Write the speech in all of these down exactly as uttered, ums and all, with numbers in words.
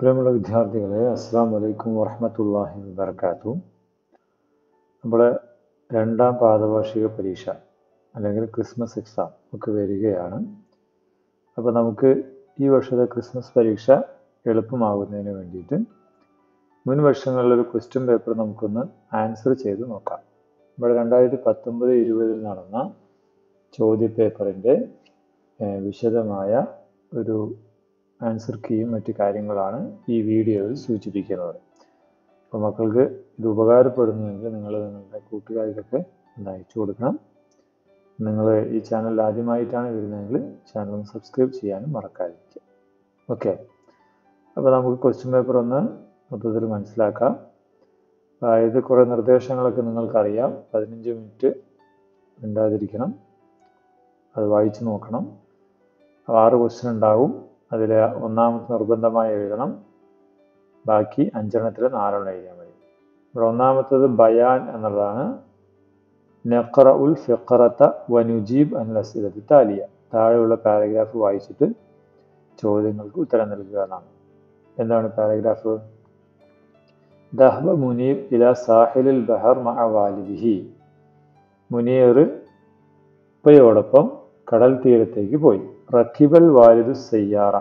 പ്രിയമുള്ള വിദ്യാർത്ഥികളെ, അസ്സലാമു അലൈക്കും വറഹ്മത്തുള്ളാഹി വബറകാതുഹു. നമ്മുടെ രണ്ടാം പാദവാർഷിക പരീക്ഷ അല്ലെങ്കിൽ ക്രിസ്മസ് എക്സാം ഒക്കെ വരികയാണ്. അപ്പോൾ നമുക്ക് ഈ വർഷത്തെ ക്രിസ്മസ് പരീക്ഷ എളുപ്പമാകുന്നതിന് വേണ്ടിയിട്ട് മുൻ വർഷങ്ങളിലൊരു ക്വസ്റ്റ്യൻ പേപ്പർ നമുക്കൊന്ന് ആൻസർ ചെയ്ത് നോക്കാം. നമ്മുടെ രണ്ടായിരത്തി പത്തൊമ്പത് ഇരുപതിൽ നടന്ന ചോദ്യ പേപ്പറിൻ്റെ വിശദമായ ഒരു ആൻസർ കീയും മറ്റു കാര്യങ്ങളാണ് ഈ വീഡിയോയിൽ സൂചിപ്പിക്കുന്നത്. അപ്പോൾ മക്കൾക്ക് ഇത് ഉപകാരപ്പെടുന്നുവെങ്കിൽ നിങ്ങൾ നിങ്ങളുടെ കൂട്ടുകാർക്കൊക്കെ ഒന്ന് അയച്ചു കൊടുക്കണം. നിങ്ങൾ ഈ ചാനൽ ആദ്യമായിട്ടാണ് വരുന്നതെങ്കിൽ ചാനൽ ഒന്ന് സബ്സ്ക്രൈബ് ചെയ്യാനും മറക്കാതിരിക്കുക. ഓക്കെ, അപ്പോൾ നമുക്ക് ക്വസ്റ്റ്യൻ പേപ്പർ ഒന്ന് മൊത്തത്തിൽ മനസ്സിലാക്കാം. അതായത് കുറേ നിർദ്ദേശങ്ങളൊക്കെ നിങ്ങൾക്കറിയാം. പതിനഞ്ച് മിനിറ്റ് ഉണ്ടാതിരിക്കണം, അത് വായിച്ചു നോക്കണം. ആറ് ക്വസ്റ്റ്യൻ ഉണ്ടാവും. അതിൽ ഒന്നാമത്തെ നിർബന്ധമായി എഴുതണം. ബാക്കി അഞ്ചെണ്ണത്തിൽ നാലെണ്ണം എഴുതിയാൽ മതി. ഇവിടെ ഒന്നാമത്തേത് ബയാൻ എന്നുള്ളതാണ്. നഖറഉൽ ഫിഖറത വനുജീബ് അനിൽ അസ്ഇലത്തി താലിയ. താഴെയുള്ള പാരഗ്രാഫ് വായിച്ചിട്ട് ചോദ്യങ്ങൾക്ക് ഉത്തരം നൽകുക എന്നാണ്. എന്താണ് പാരഗ്രാഫ്? ദഹബ മുനീബ് ഇലാ സാഹിലിൽ ബഹർ മഅ വാലിദിഹി. മുനീർ ഉപ്പയോടൊപ്പം കടൽ തീരത്തേക്ക് പോയി. റക്കിബൽ വാലിദു സയ്യാറ.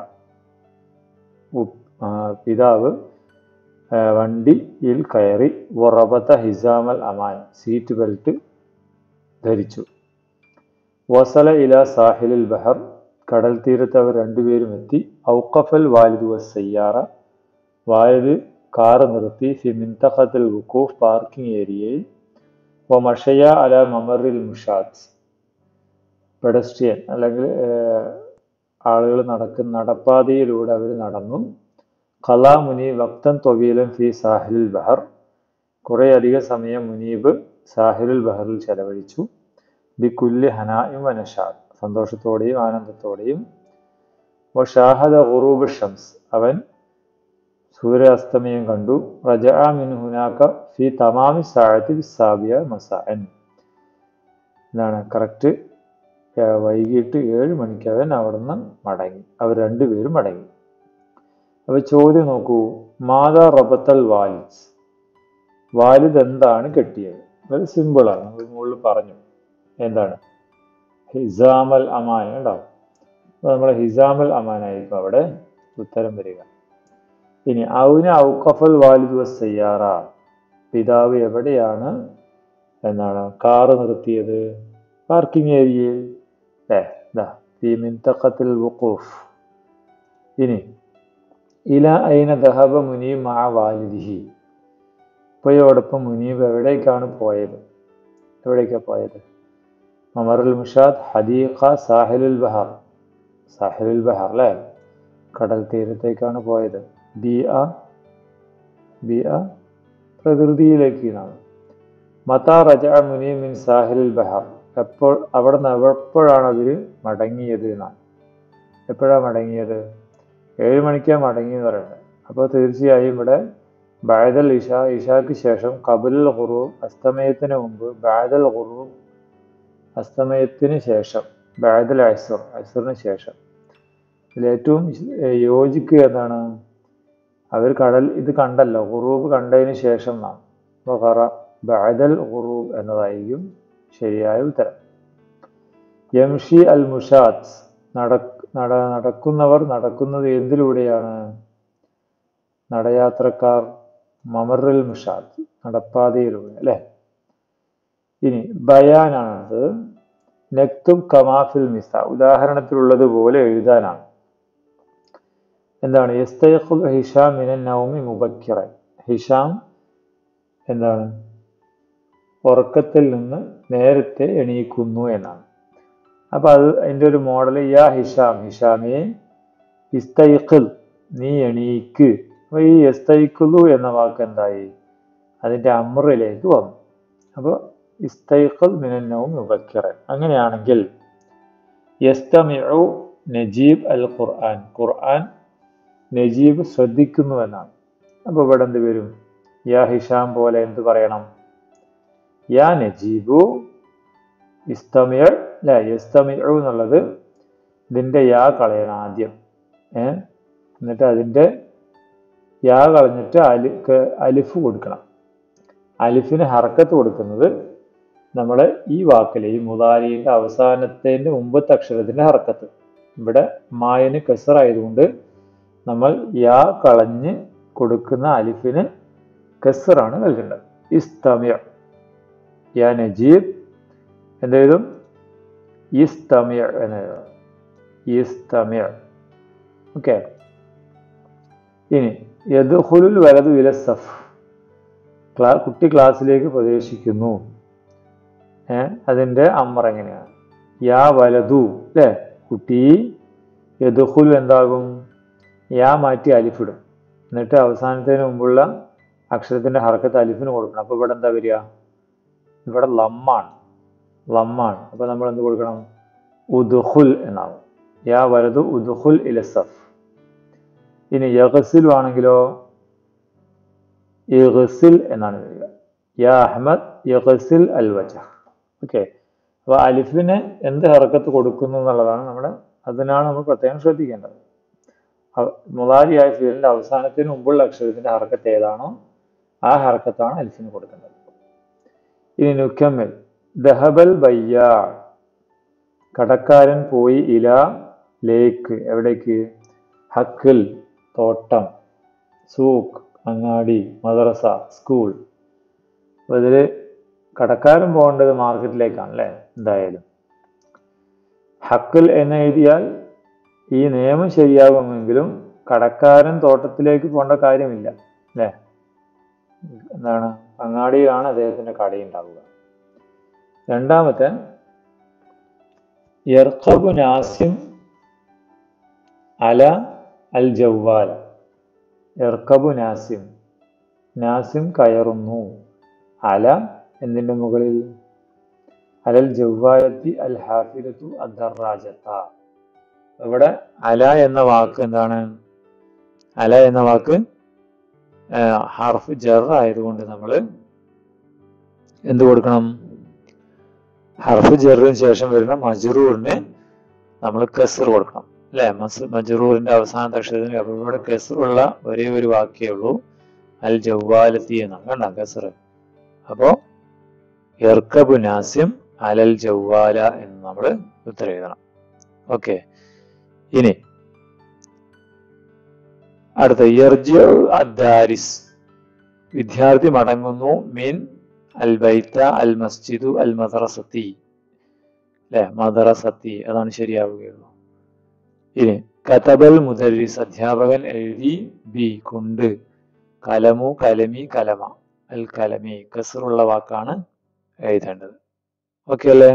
പിതാവ് വണ്ടിയിൽ കയറി. വറബത ഹിസാമൽ അമാൻ. സീറ്റ് ബെൽറ്റ് ധരിച്ചു. വസല ഇല സാഹിലിൽ ബഹർ. കടൽ തീരത്ത് അവർ രണ്ടുപേരും എത്തി. ഔഖഫൽ വാലിദു വസ്സയ്യാറ. വാലിദ് കാർ നിർത്തി. ഫി മിൻതഖത്തുൽ വുഖൂഫ്. പാർക്കിംഗ് ഏരിയയിൽ. വമഷയ അല മമറിൽ മുഷാത്ത്. പെഡസ്ട്രിയൻ അല്ലെങ്കിൽ ആളുകൾ നടക്കുന്ന നടപ്പാതയിലൂടെ അവർ നടന്നു. ഖലാ മുനീബ് വക്തൻ ത്വവീലൻ ഫി സാഹിലുൽ ബഹർ. കുറേ അധിക സമയം മുനീബ് സാഹിലുൽ ബഹറിൽ ചെലവഴിച്ചു. ബികുല്ലി ഹനാഇം വനഷാദ്. സന്തോഷത്തോടെയും ആനന്ദത്തോടെയും. വഷാഹദ ഗുറൂബ് ഷംസ്. അവൻ സൂര്യാസ്തമയം കണ്ടു. റജഅ മിൻ ഹുനാക ഫി തമാമി സാഅത്തി ബിസ്സാബിയ മസാഅൻ. എന്താണ് കറക്റ്റ് വൈകിട്ട് ഏഴ് മണിക്ക് അവൻ അവിടുന്ന് മടങ്ങി. അവർ രണ്ടുപേരും മടങ്ങി. അപ്പോൾ ചോദ്യം നോക്കൂ. മാതാ റബത്തൽ വാലിദ്. വാലിദ് എന്താണ് കെട്ടിയത്? വളരെ സിമ്പിളാണ്. നമ്മൾ മുകളിൽ പറഞ്ഞു. എന്താണ്? ഹിസാമൽ അമാൻ ഉണ്ടാവും. അപ്പോൾ നമ്മൾ ഹിസാമൽ അമാനായിരിക്കും അവിടെ ഉത്തരം വരിക. ഇനി ഔന ഔഖഫൽ വാലിദ് വസ്സയ്യാറ. പിതാവ് എവിടെയാണ് എന്നാണ് കാറ് നിർത്തിയത്? പാർക്കിംഗ് ഏരിയയിൽ. ഫി മിൻതഖത്തുൽ വുഖൂഫ്. ഇനി ഇല ഐന ദഹബ മുനീബ് മഅ വാലിദിഹി. ഉപ്പയോടൊപ്പം മുനീബ് എവിടേക്കാണ് പോയത്? എവിടേക്കാണ് പോയത്? മമറുൽ മുഷാദ്, ഹദീഖ, സാഹിലുൽ ബഹർ. സാഹിലുൽ ബഹർ അല്ലേ, കടൽ തീരത്തേക്കാണ് പോയത്. ബിഅ ബിഅ പ്രകൃതിയിലേക്ക് എന്നാണ്. മതാ റജഅ മുനീബ് മിൻ സാഹിലുൽ ബഹർ. എപ്പോൾ അവിടെ നിന്ന് എപ്പോഴാണ് അവർ മടങ്ങിയത് എന്നാണ്. എപ്പോഴാണ് മടങ്ങിയത്? ഏഴ് മണിക്കാണ് മടങ്ങിയെന്ന് പറയുന്നത്. അപ്പോൾ തീർച്ചയായും ഇവിടെ ബഅദൽ ഇഷ, ഇഷാക്ക് ശേഷം, ഖബലുൽ ഖുറൂബ് അസ്തമയത്തിന് മുമ്പ്, ബഅദൽ ഖുറൂബ് അസ്തമയത്തിന് ശേഷം, ബഅദൽ അസ്ർ അസ്റിന് ശേഷം. ഇതിലേറ്റവും യോജിക്കുക എന്താണ്? അവർ കടൽ ഇത് കണ്ടല്ലോ, ഖുറൂബ് കണ്ടതിന് ശേഷം എന്നാണ്. വഖറ ബഅദൽ ഖുറൂബ് എന്നതായിരിക്കും ശരിയായ ഉത്തരം. യംഷി അൽ മുഷാത്ത്. നട നടക്കുന്നവർ നടക്കുന്നത് എന്തിലൂടെയാണ്? നടയാത്രക്കാർ മമറിൽ മുഷാത്ത്, നടപ്പാതയിലൂടെ അല്ലേ. ഇനി ബയാനാണത്. നക്തുബ് കമാഫിൽ മിസ. ഉദാഹരണത്തിലുള്ളത് പോലെ എഴുതാനാണ്. എന്താണ്? യസ്തൈഖുൽ ഹിഷാം മിനൻ നൗമി മുബക്കിറൻ. ഹിഷാം എന്താണ്? ഉറക്കത്തിൽ നിന്ന് നേരത്തെ എണീക്കുന്നു എന്നാണ്. അപ്പോൾ അത് അതിൻ്റെ ഒരു മോഡൽ. യാ ഹിഷാം, ഹിഷാമേ, ഇസ്തൈഖിൽ, നീ എണീക്ക്. അപ്പോൾ ഈ യസ്തൈഖിലു എന്ന വാക്ക് എന്തായി? അതിൻ്റെ അമ്രിലേക്ക് വന്നു. അപ്പോൾ ഇസ്തൈഖിൽ മിനൻ നൗമി മുബക്കിറൻ. അങ്ങനെയാണെങ്കിൽ യസ്തമിഉ നജീബ് അൽ ഖുർആൻ. ഖുർആൻ നജീബ് ശ്രദ്ധിക്കുന്നു എന്നാണ്. അപ്പോൾ ഇവിടെ എന്ത് വരും? യാ ഹിഷാം പോലെ എന്ത് പറയണം? യാ നജീബു ഇസ്തമിഉ. അല്ല, യസ്തമിഉ എന്നുള്ളത് ഇതിൻ്റെ യാ കളയണം ആദ്യം. ഏ എന്നിട്ട് അതിൻ്റെ യാ കളഞ്ഞിട്ട് അലി അലിഫ് കൊടുക്കണം. അലിഫിന് ഹർക്കത്ത് കൊടുക്കുന്നത് നമ്മൾ ഈ വാക്കിൽ ഈ മുദാരിയുടെ അവസാനത്തിന്റെ മുമ്പത്തെ അക്ഷരത്തിന്റെ ഹർക്കത്ത്. ഇവിടെ മായന് കസറായതുകൊണ്ട് നമ്മൾ യാ കളഞ്ഞ് കൊടുക്കുന്ന അലിഫിന് കസറാണ് നൽകേണ്ടത്. ഇസ്തമിഅ യാ നജീബ് എന്തെഴുതും? ഇസ്തമിഅ എന്ന് എഴുതാം. ഇസ്തമിഅ. ഓക്കെ. ഇനി യദ്ഖുലുൽ വലദു ഇല സഫ്, ക്ലാ കുട്ടി ക്ലാസ്സിലേക്ക് പ്രവേശിക്കുന്നു. ഏഹ് അതിൻ്റെ അമർ എങ്ങനെയാണ്? യാ വലദു അല്ലേ, കുട്ടി. യദ്ഖുലു എന്താകും? യാ മാറ്റി അലിഫിടും. എന്നിട്ട് അവസാനത്തിന് മുമ്പുള്ള അക്ഷരത്തിന്റെ ഹർക്കത്ത് അലിഫിന് കൊടുക്കണം. അപ്പോൾ ഇവിടെ എന്താ വരിക? ഇവിടെ ലമ്മാണ്, ലമ്മാണ്. അപ്പോൾ നമ്മൾ എന്ത് കൊടുക്കണം? ഉദ്ഖുൽ എന്നാകും. യാ വലദു ഉദ്ഖുൽ ഇല സഫ്. ഇനി യഗ്സിൽ ആണെങ്കിലോ ഇഗ്സിൽ എന്നാണ് വരിക. യാ അഹ്മദ് യഗ്സിൽ അൽ വജ്ഹ്. ഓക്കെ. അപ്പോൾ അലിഫിന് എന്ത് ഹർക്കത്ത് കൊടുക്കുന്നു എന്നുള്ളതാണ് നമ്മുടെ, അതിനാണ് നമ്മൾ പ്രത്യേകം ശ്രദ്ധിക്കേണ്ടത്. മുളാരിയായ ഫീലിന്റെ അവസാനത്തിന് മുമ്പുള്ള അക്ഷരത്തിന്റെ ഹർക്കത്ത് ഏതാണോ ആ ഹർക്കത്താണ് അലിഫിന് കൊടുക്കേണ്ടത്. ഇനി നുക്കമ്മൽ ദഹബൽ ബയ്യാ, കടക്കാരൻ പോയി. ഇല ലേക്ക്, എവിടേക്ക്? ഹക്കിൽ തോട്ടം, സൂക്ക് അങ്ങാടി, മദ്രസ സ്കൂൾ. അപ്പോൾ ഇതിൽ കടക്കാരൻ പോകേണ്ടത് മാർക്കറ്റിലേക്കാണ് അല്ലേ? എന്തായാലും ഹക്കിൽ എന്ന് എഴുതിയാൽ ഈ നിയമം ശരിയാകുമെങ്കിലും കടക്കാരൻ തോട്ടത്തിലേക്ക് പോകേണ്ട കാര്യമില്ല അല്ലേ? എന്താണ്? അങ്ങാടിയിലാണ് അദ്ദേഹത്തിന്റെ കടയുണ്ടാവുക. രണ്ടാമത്തെ യർഖബു നാസിം അല അൽ ജവ്വാൽ. യർഖബു നാസിം, നാസിം കയറുന്നു. അല എന്തിന്റെ മുകളിൽ? അലൽ ജവ്വാലത്തി അൽ ഹാഫിലത്തു അദ്ദറാജത്ത. ഇവിടെ അല എന്ന വാക്ക് എന്താണ്? അല എന്ന വാക്ക് ഹർഫ് ജർ ആയതുകൊണ്ട് നമ്മൾ എന്ത് കൊടുക്കണം? ഹർഫ് ജറിന് ശേഷം വരുന്ന മജ്റൂറിന് നമ്മൾ കസ്ർ കൊടുക്കണം അല്ലെ? മജ്റൂറിന്റെ അവസാനത്തെ അക്ഷരത്തിന്. അപ്പോൾ ഇവിടെ കസ്റുള്ള ഒരേ ഒരു വാക്കേ ഉള്ളൂ, അൽ ജവ്വാലത്തി എന്നാണ്. കണ്ട കസ്ർ. അപ്പോ യർക്കബു നാസിം അലൽ ജവ്വാല എന്ന് നമ്മൾ ഉത്തരം എഴുതണം. ഓക്കെ. ഇനി അടുത്ത യർജിഉ അദ്ദാരിസ്, വിദ്യാർത്ഥി മടങ്ങുന്നു. മിൻ അൽ ബൈത്ത അൽ മസ്ജിദു അൽ മദ്റസത്തി അല്ലെ? മദ്റസത്തി അതാണ് ശരിയാവുകയുള്ളൂ. ഇനി കതബൽ മുദരിസ്, അധ്യാപകൻ എഴുതി. ബി കൊണ്ട്. കലമു കലമി കലമ അൽ കലമി, കസ്റുള്ള വാക്കാണ് എഴുതേണ്ടത്. ഓക്കെ അല്ലേ?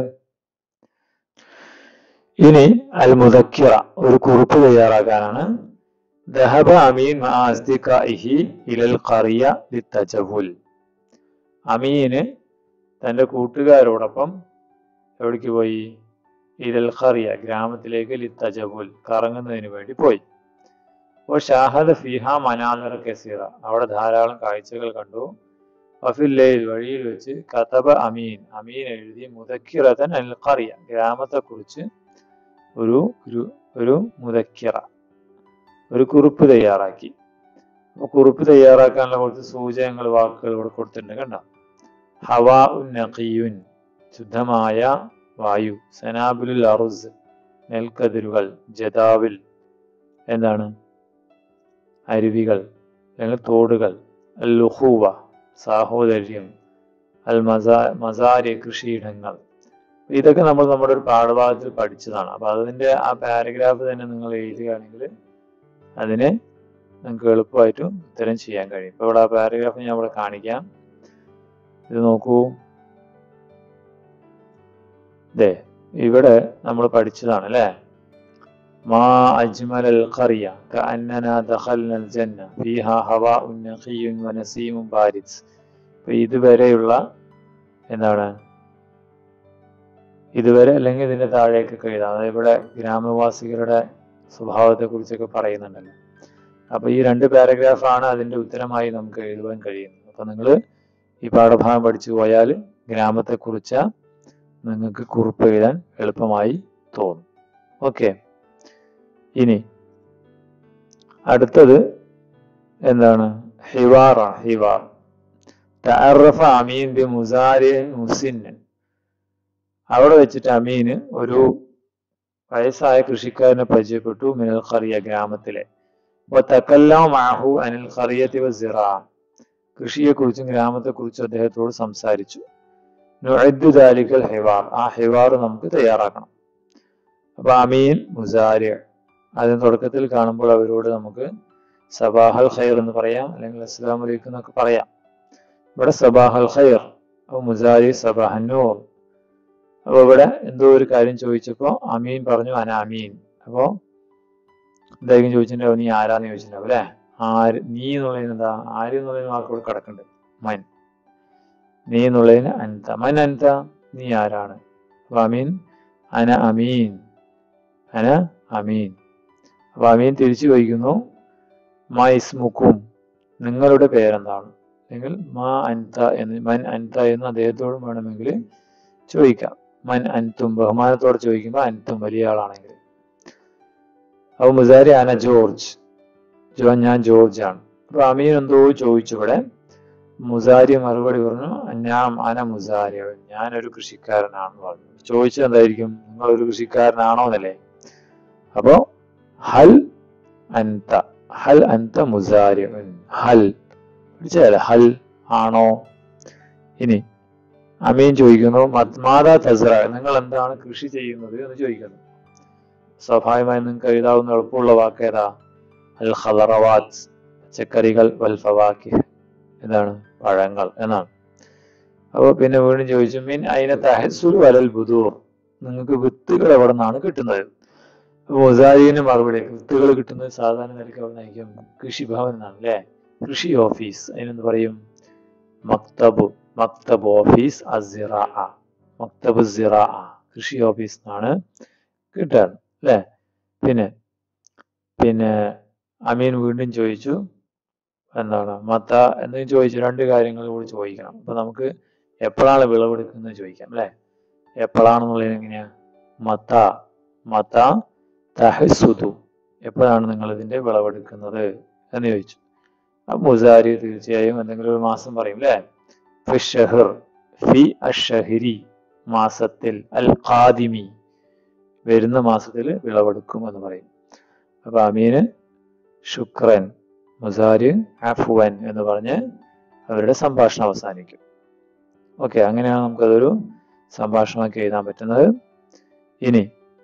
ഇനി അൽ മുദക്കിറ, ഒരു കുറിപ്പ് തയ്യാറാക്കാനാണ്. ദഹബ അമീൻ മഅ അസ്ദിഖാഇഹി ഇലൽ ഖറിയ ലിത്തജവുൽ. അമീന് തന്റെ കൂട്ടുകാരോടൊപ്പം എവിടേക്ക് പോയി? ഇലൽ ഖറിയ, ഗ്രാമത്തിലേക്ക്. ലിത്തജവുൽ, കറങ്ങുന്നതിന് വേണ്ടി പോയി. അപ്പോൾ ഷാഹദ ഫിഹ മനാലിറ കസീറ, അവിടെ ധാരാളം കാഴ്ചകൾ കണ്ടു. വഫില്ലയിൽ, വഴിയിൽ വെച്ച്. കതബ അമീൻ, അമീൻ എഴുതി. മുദക്കിറതൻ അൽ ഖറിയ, ഗ്രാമത്തെ കുറിച്ച് ഒരു ഒരു മുദക്കിറ, ഒരു കുറിപ്പ് തയ്യാറാക്കി. അപ്പൊ കുറിപ്പ് തയ്യാറാക്കാനുള്ള കുറച്ച് സൂചകങ്ങൾ, വാക്കുകൾ ഇവിടെ കൊടുത്തിട്ടുണ്ട്. കണ്ട? ഹവാ ഉൻ നഖിയുൻ, ശുദ്ധമായ വായു. സനാബുലുൽ അറുസ്, നെൽക്കതിരുകൾ. ജദാവിൽ, എന്താണ്? അരുവികൾ അല്ലെങ്കിൽ തോടുകൾ. അൽ ലുഖൂവ, സാഹോദര്യം. അൽ മസാ മസാരി, കൃഷിയിടങ്ങൾ. ഇതൊക്കെ നമ്മൾ നമ്മുടെ ഒരു പാഠഭാഗത്തിൽ പഠിച്ചതാണ്. അപ്പൊ അതിന്റെ ആ പാരഗ്രാഫ് തന്നെ നിങ്ങൾ എഴുതുകയാണെങ്കിൽ അതിന് നിങ്ങൾക്ക് എളുപ്പമായിട്ടും ഉത്തരം ചെയ്യാൻ കഴിയും. ഇപ്പൊ ഇവിടെ ആ പാരഗ്രാഫ് ഞാൻ ഇവിടെ കാണിക്കാം. ഇത് നോക്കൂ. ദേ ഇവിടെ നമ്മൾ പഠിച്ചതാണ് അല്ലേ? മാ അജ്മലൽ ഖറിയ കഅന്നനാ ദഖൽനൽ ജന്ന ഫീഹാ ഹവാഉൻ നഖിയ്യുൻ വനസീമുൻ ബാരിദ്. അപ്പൊ ഇതുവരെയുള്ള എന്താണ്? ഇതുവരെ അല്ലെങ്കിൽ ഇതിന്റെ താഴേക്കൊക്കെ എഴുതാം. അതായത് ഇവിടെ ഗ്രാമവാസികളുടെ സ്വഭാവത്തെ കുറിച്ചൊക്കെ പറയുന്നുണ്ടല്ലോ. അപ്പൊ ഈ രണ്ട് പാരഗ്രാഫാണ് അതിന്റെ ഉത്തരമായി നമുക്ക് എഴുതുവാൻ കഴിയുന്നത്. അപ്പൊ നിങ്ങൾ ഈ പാഠഭാഗം പഠിച്ചു പോയാൽ ഗ്രാമത്തെ കുറിച്ച് നിങ്ങൾക്ക് കുറിപ്പ് എഴുതാൻ എളുപ്പമായി തോന്നും. ഓക്കെ. ഇനി അടുത്തത് എന്താണ് ഹിവാറാണ് ഹിവാർ. തഅറഫ അമീൻ ബി മുസാരിൻ മുസിന്നൻ. അവിടെ വെച്ചിട്ട് അമീന് ഒരു വയസ്സായ കൃഷിക്കാരനെ പരിചയപ്പെട്ടു. മിനൽ ഖറിയ ഗ്രാമത്തിലെ. വതകല്ലമ മഅഹു അനിൽ ഖറിയതി വസിറാ. കൃഷിയെക്കുറിച്ചും ഗ്രാമത്തെക്കുറിച്ചും അദ്ദേഹത്തോട് സംസാരിച്ചു. നുഅദ്ദു ദാലികൽ ഹിവാർ. ആ ഹിവാർ നമുക്ക് തയ്യാറാക്കണം. അപ്പൊ അമീൻ മുസാരി അതിന് തുടക്കത്തിൽ കാണുമ്പോൾ അവരോട് നമുക്ക് സബാഹൽ ഖൈർ എന്ന് പറയാം, അല്ലെങ്കിൽ അസ്സലാമു അലൈക്കും എന്നൊക്കെ പറയാം. ഇവിടെ സബാഹൽ ഖൈർ, അപ്പൊ മുസാരി സബാഹന്നൂർ. അപ്പൊ ഇവിടെ എന്തോ ഒരു കാര്യം ചോദിച്ചപ്പോ അമീൻ പറഞ്ഞു അന അമീൻ. അപ്പോ എന്തായാലും ചോദിച്ചിട്ടുണ്ടാവും നീ ആരാന്ന് ചോദിച്ചിട്ടുണ്ടാവും അല്ലെ. ആര് നീ എന്നുള്ളതിന് എന്താ, ആര് എന്നുള്ളതിന് വാക്കോട് കിടക്കുന്നുണ്ട്. മൻ, നീ എന്നുള്ളതിന് അൻത. മൻ അൻത, നീ ആരാണ്. അപ്പൊ അമീൻ അന അമീൻ, അന അമീൻ. അപ്പൊ അമീൻ തിരിച്ചു ചോദിക്കുന്നു മാ ഇസ്മുക്കും, നിങ്ങളുടെ പേരെന്താണ്, അല്ലെങ്കിൽ മാ അൻത എന്ന്, മൻ അൻത എന്ന് അദ്ദേഹത്തോടും വേണമെങ്കിൽ ചോദിക്കാം. മൻ അൻതും ബഹുമാനത്തോടെ ചോദിക്കുമ്പോൾ അൻതും വലിയ ആളാണെങ്കിൽ. അപ്പൊ മുസാരി അന ജോർജ്, ജോ ഞാൻ ജോർജ് ആണ്. അപ്പൊ അമീൻ എന്തോ ചോദിച്ചു ഇവിടെ. മുസാരി മറുപടി പറഞ്ഞു ഞാൻ അന മുസാരി, ഞാനൊരു കൃഷിക്കാരനാണെന്ന് പറഞ്ഞു. ചോദിച്ചത് എന്തായിരിക്കും, നിങ്ങൾ ഒരു കൃഷിക്കാരനാണോ എന്നല്ലേ. അപ്പോ ഹൽ അൻത, ഹൽ അൻത മുസാരി, ഹൽ പിടിച്ചതല്ലേ, ഹൽ ആണോ. ഇനി അമീൻ ചോദിക്കുന്നു മാതാ തസ്റ, നിങ്ങൾ എന്താണ് കൃഷി ചെയ്യുന്നത് എന്ന് ചോദിക്കുന്നു. സ്വാഭാവികമായി നിങ്ങൾക്ക് എഴുതാവുന്ന എളുപ്പമുള്ള വാക്ക് ഏതാ, അൽ ഖദറവാത്ത്, പച്ചക്കറികൾ, വൽ ഫവാക്കിഹ്, എന്താണ് പഴങ്ങൾ എന്നാണ്. അപ്പൊ പിന്നെ വീണ്ടും ചോദിച്ചു മിൻ അയിന തഹസുലു അലൽ ബുദൂർ, നിങ്ങൾക്ക് വിത്തുകൾ എവിടെ നിന്നാണ് കിട്ടുന്നത്. മുസാരിന് മറുപടി, വിത്തുകൾ കിട്ടുന്നത് സാധാരണ നിലയ്ക്ക് അവിടെ നയിക്കും കൃഷിഭവൻ എന്നാണ് അല്ലെ, കൃഷി ഓഫീസ്. അതിനെന്ത് പറയും, മക്തബ്, മക്തബ് ഓഫീസ് അസിറാ, മക്തബ് സിറാ, കൃഷി ഓഫീസ് എന്നാണ് കിട്ടാറ് അല്ലെ. പിന്നെ പിന്നെ അമീൻ വീണ്ടും ചോദിച്ചു എന്താണ് മത്ത എന്തെങ്കിലും ചോദിച്ചു, രണ്ട് കാര്യങ്ങൾ കൂടി ചോദിക്കണം. അപ്പൊ നമുക്ക് എപ്പോഴാണ് വിളവെടുക്കുന്നത് ചോദിക്കാം അല്ലെ. എപ്പോഴാണെന്നുള്ളത് എങ്ങനെയാ, മത്ത മത്ത തഹസുദു, എപ്പോഴാണ് നിങ്ങൾ ഇതിന്റെ വിളവെടുക്കുന്നത് എന്ന് ചോദിച്ചു. അപ്പൊ മുസാരി തീർച്ചയായും എന്തെങ്കിലും ഒരു മാസം പറയും അല്ലെ. ഫി ഷഹർ, ഫി അഷ്ഹരി മാസത്തിൽ, അൽ ഖാദിമി വരുന്ന മാസത്തിൽ വിളവെടുക്കും എന്ന് പറയും. അപ്പൊ അമീന് ശുക്രൻ, മുസാരി അഫ്വൻ എന്ന് പറഞ്ഞ് അവരുടെ സംഭാഷണം അവസാനിക്കും. ഓക്കെ, അങ്ങനെയാണ് നമുക്കതൊരു സംഭാഷണമൊക്കെ എഴുതാൻ പറ്റുന്നത്. ഇനി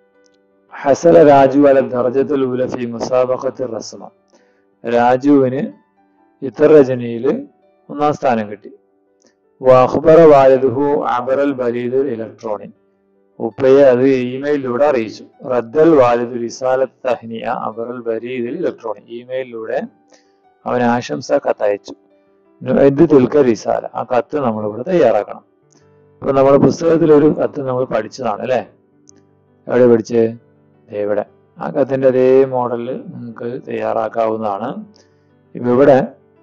ഹസല രാജു അല ദർജത്തുൽ ഊല ഫി മുസാബഖത്തി റസ്മ, രാജുവിന് ചിത്രരചനയില് ഒന്നാം സ്ഥാനം കിട്ടി. വഅഖ്ബറ വാലിദുഹു അബറൽ ബരീദുൽ ഇലക്ട്രോണിക്, ഉപ്പയെ അത് ഇമെയിലിലൂടെ അറിയിച്ചു. റദ്ദൽ വാലിദു റിസാലത്ത് തഹ്നിയ അബറൽ ബരീദിൽ ഇലക്ട്രോണിക്, ഇമെയിലിലൂടെ അവൻ ആശംസ കത്തയച്ചു. നുഅദ്ദു തിൽക റിസാല, ആ കത്ത് നമ്മളിവിടെ തയ്യാറാക്കണം. അപ്പൊ നമ്മുടെ പുസ്തകത്തിൽ ഒരു കത്ത് നമ്മൾ പഠിച്ചതാണ് അല്ലെ. എവിടെ പഠിച്ച്, ഇവിടെ. ആ കത്തിന്റെ അതേ മോഡലിൽ നിങ്ങൾക്ക് തയ്യാറാക്കാവുന്നതാണ്. ഇവിടെ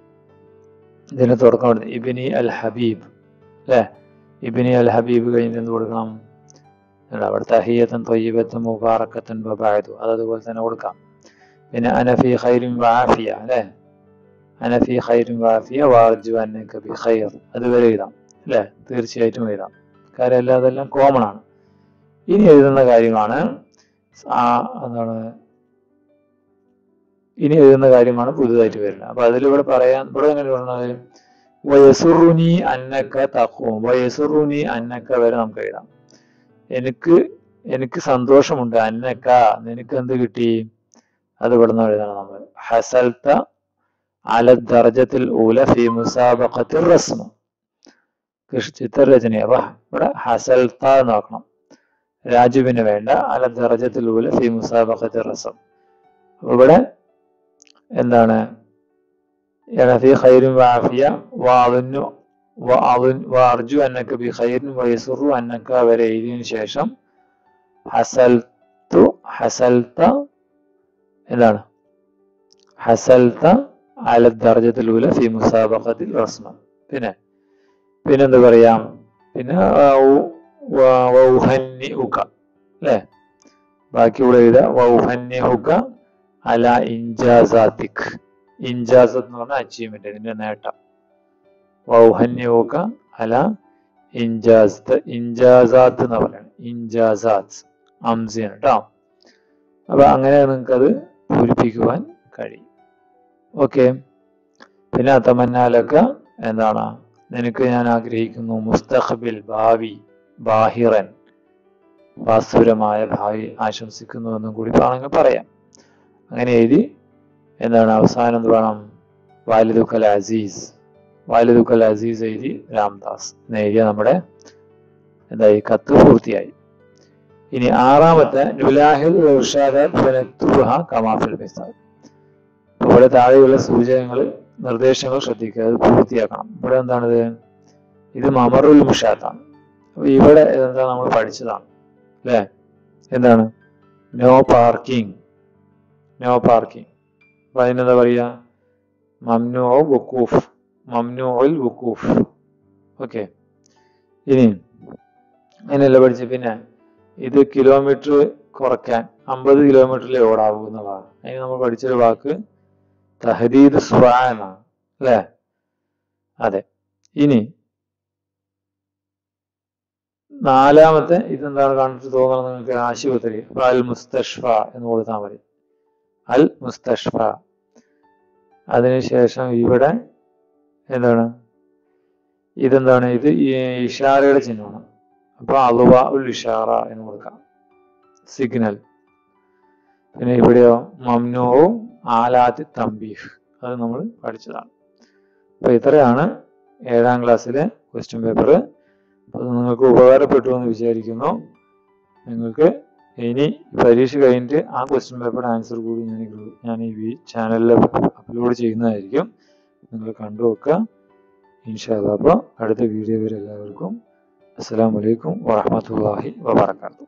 ഇതിന് തുടക്കം ഇബ്നി അൽ ഹബീബ് അല്ലെ. ഇബ്നി അൽ ഹബീബ് കഴിഞ്ഞിട്ട് എന്ത് കൊടുക്കണം, അവിടെ തഹിയ്യത്തുൻ ത്വയ്യിബത്തുൻ മുബാറകത്തുൻ വബഅദു, അത് അതുപോലെ തന്നെ കൊടുക്കാം. പിന്നെ അനഫി ഖൈറിൻ വആഫിയ അല്ലെ, അനഫി ഖൈറിൻ വആഫിയ വഅർജു അന്നക ബിഖൈർ, അതുവരെ എഴുതാം അല്ലെ. തീർച്ചയായിട്ടും എഴുതാം, കാര്യം എല്ലാം അതെല്ലാം കോമൺ ആണ്. ഇനി എഴുതുന്ന കാര്യമാണ് ആ എന്താണ് ഇനി എഴുതുന്ന കാര്യമാണ് പുതുതായിട്ട് വരുന്നത്. അപ്പൊ അതിലിവിടെ പറയാൻ, ഇവിടെ എങ്ങനെ പറഞ്ഞത്, വയസുറുനി അന്നക്ക തഖൂം, വയസുറുനി അന്നക്ക വരെ നമുക്ക് എഴുതാം. എനിക്ക് എനിക്ക് സന്തോഷമുണ്ട്, അന്നക്ക നിനക്ക് എന്ത് കിട്ടി, അത് ഇവിടെ നിന്ന് എഴുതണം നമ്മൾ. ഹസൽത അല ദർജത്തിൽ ഊല ഫി മുസാബഖത്തി റസ്മ, ചിത്രരചന. അപ്പൊ ഇവിടെ ഹസൽത നോക്കണം, രാജുവിന് വേണ്ട. അല ദർജത്തിൽ ഊല ഫി മുസാബഖത്തി റസ്മ, ഇവിടെ എന്താണ് ഫി ഖൈറിൻ വആഫിയ വഅദുന്നു വഅർജു അന്നക ബിഖൈറിൻ വയസുറു അന്നക വരെ എഴുതിയതിനു ശേഷം ഹസൽതു ഹസൽത എന്താണ് ഹസൽത അല ദർജത്തുൽ ഊല ഫി മുസാബഖത്തിൽ റസ്മ. പിന്നെ പിന്നെന്ത് പറയാം, പിന്നെ വൗഹന്നിഉക അല്ലേ, ബാക്കിയുള്ള എഴുതാ വൗഹന്നിഉക അല ഇൻജാസാതിക്, ഇൻജാസത്ത് എന്ന് പറഞ്ഞാൽ അച്ചീവ്മെന്റ്, ഇതിന്റെ നേട്ടം. വൗഹന്യവുക അല ഇൻജാസത്ത്, ഇൻജാസാത്ത് എന്ന് പറയുന്നത്, ഇൻജാസാത്ത് അംസിയാണ് കേട്ടോ. അപ്പൊ അങ്ങനെ നിങ്ങൾക്ക് അത് പൂരിപ്പിക്കുവാൻ കഴിയും. ഓക്കെ. പിന്നെ തമന്നാലൊക്കെ എന്താണ്, നിനക്ക് ഞാൻ ആഗ്രഹിക്കുന്നു, മുസ്തഖബിൽ ഭാവി, ബാഹിറൻ വാസ്തുപരമായ ഭാവി ആശംസിക്കുന്നു എന്നും കൂടി വേണമെങ്കിൽ പറയാം. അങ്ങനെ എഴുതി എന്താണ് അവസാനം എന്ത് വേണം, വാലിദുക്കൽ അസീസ്, വാലിദുക്കൽ അസീസ് എഴുതി രാംദാസ് എന്ന് എഴുതിയ നമ്മുടെ എന്തായി കത്ത് പൂർത്തിയായി. ഇനി ആറാമത്തെ നുലാഹിദ് കമാഫിൽ മിസാൽ. ഇവിടെ താഴെയുള്ള സൂചകങ്ങൾ നിർദ്ദേശങ്ങൾ ശ്രദ്ധിക്കുക, അത് പൂർത്തിയാക്കണം. ഇവിടെ എന്താണിത്, ഇത് മമറുൽ മുഷാത്താണ്. അപ്പൊ ഇവിടെ എന്താ നമ്മൾ പഠിച്ചതാണ് അല്ലേ, എന്താണ് നോ പാർക്കിംഗ്, നോ പാർക്കിംഗ്. അപ്പൊ അതിനെന്താ പറയാ, മംനൂ വുഖൂഫ്, മംനൂഉൽ വുഖൂഫ്. ഓക്കെ. ഇനി അങ്ങനെയല്ല പഠിച്ച. പിന്നെ ഇത് കിലോമീറ്റർ കുറയ്ക്കാൻ അമ്പത് കിലോമീറ്ററിലേ ഓടാവൂ എന്നുള്ളതാണ്. അതിന് നമ്മൾ പഠിച്ചൊരു വാക്ക് തഹദീദ് സുറാ എന്നാണ് അല്ലേ. അതെ. ഇനി നാലാമത്തെ ഇതെന്താണ് കണ്ടിട്ട് തോന്നണം നിങ്ങൾക്ക്, ആശുപത്രി. അപ്പൊ അൽ മുസ്തഷ്ഫ എന്ന് കൊടുത്താൽ മതി, അൽ മുസ്തഷ്ഫ. അതിനുശേഷം ഇവിടെ എന്താണ്, ഇതെന്താണ്, ഇത് ഇഷാറയുടെ ചിഹ്നമാണ്. അപ്പൊ അലുവ ഉൽ ഇഷാറ എന്ന് കൊടുക്കാം, സിഗ്നൽ. പിന്നെ ഇവിടെയോ മംനൂ ആലാത്തി തംബീഹ്, അത് നമ്മൾ പഠിച്ചതാണ്. അപ്പൊ ഇത്രയാണ് ഏഴാം ക്ലാസ്സിലെ ക്വസ്റ്റ്യൻ പേപ്പർ. അത് നിങ്ങൾക്ക് ഉപകാരപ്പെട്ടു എന്ന് വിചാരിക്കുന്നു. നിങ്ങൾക്ക് ഇനി പരീക്ഷ കഴിഞ്ഞിട്ട് ആ ക്വസ്റ്റ്യൻ പേപ്പറുടെ ആൻസർ കൂടി ഞാൻ ഞാൻ ഈ ചാനലിൽ അപ്ലോഡ് ചെയ്യുന്നതായിരിക്കും. നിങ്ങൾ കണ്ടുവെക്കുക ഇൻഷാ അല്ലാഹ്. അപ്പോൾ അടുത്ത വീഡിയോ വരെ എല്ലാവർക്കും അസ്സലാമു അലൈക്കും വറഹ്മത്തുള്ളാഹി വബറകാതുഹു.